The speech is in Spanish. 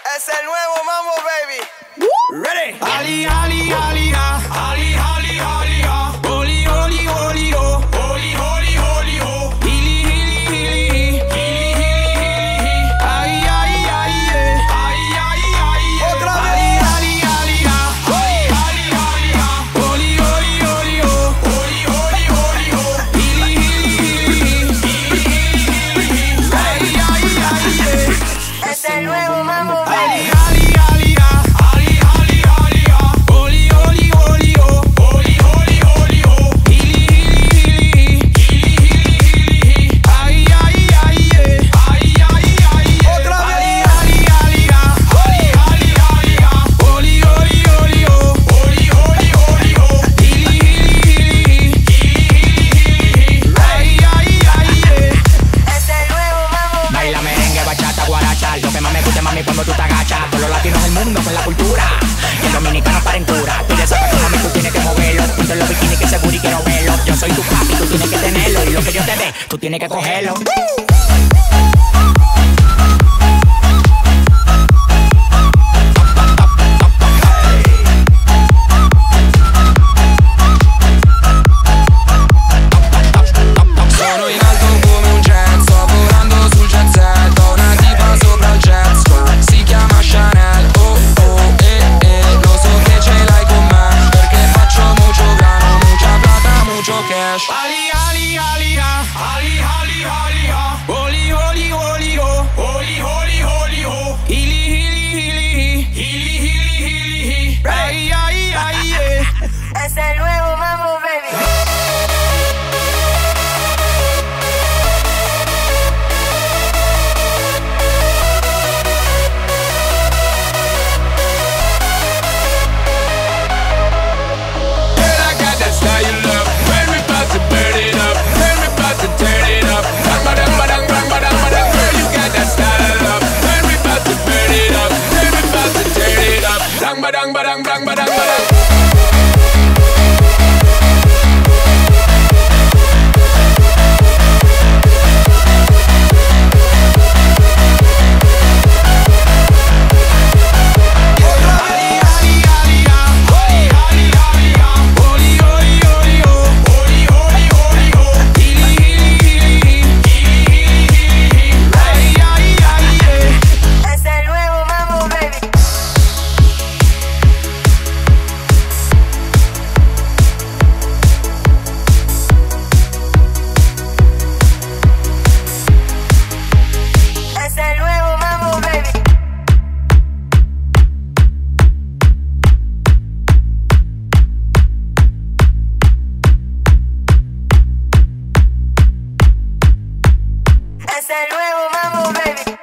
Es el nuevo mambo, baby. Ready? Ali, Ali, Ali, Ali, Ali, Ali, Holy, holy, holy, ho. Holy, holy, holy, ho. Hili, hili, hili, hili, hili, hili. Ay, ay, ay, ay, ay, ay. Otra vez. Ali, Ali, Ali, Ali, Ali, Ali, Holy, holy, holy, ho. Holy, holy, holy, ho. Hili, hili, hili, hili, hili. Ay, ay, ay, ay. Es el nuevo mambo, baby. Ali, Ali, Ali, Ali, Ali, Ali, Holy, holy, holy, ho. Holy, holy, holy, ho. Hili, hili, hili, hili, hili. Ay, ay, ay, ay, ay, ay. Otra vez. Ali, Ali, Ali, Ali, Ali, Ali, Holy, holy, holy, ho. Holy, holy, holy, ho. Hili, hili, hili, hili. Ay, ay, ay, Es el nuevo mambo, baby. Baila merengue, bachata, guaracha. Lo que más me gusta, mami, cuando tú te agachas. Todos los latinos del mundo con la cultura. Y el dominicano parentura. Tú ya sabes que, mami, tú tienes que moverlo. Ponte los bikinis que seguro y quiero verlo. Yo soy tu papi, tú tienes que tenerlo. Y lo que yo te dé, tú tienes que cogerlo. Sono in alto come un jet, sto volando sul jet set. Ho una tipa sopra il jet ski, si chiama Chanel. Oh oh lo so che ce l'hai con me, perché faccio mucho grano, mucha plata, mucho cash. Ali, Ali, Ali, Ali, Ali, Ali, Holy, holy, holy, ho. Holy, holy, holy, ho. Hili, hili, hili, hili, hili, hili. Ay, ay, ay, Es el nuevo mambo, baby. Girl, I got that style you love. When we about to burn it up, when we about to turn it up. Bang, badang, badang, bang, badang, badang. Girl, you got that style I love. When we about to burn it up, when we about to turn it up. Bang, badang, badang, bang, badang, badang. Ali, Ali, Ali, Ali, Ali, Ali, Holy, holy, holy, ho. Holy, holy, holy, ho. Hili, hili, hili, hili, hili. Ay, ay, ay, Es el nuevo mambo, baby. Es el nuevo mambo, baby. Es el nuevo mambo, baby.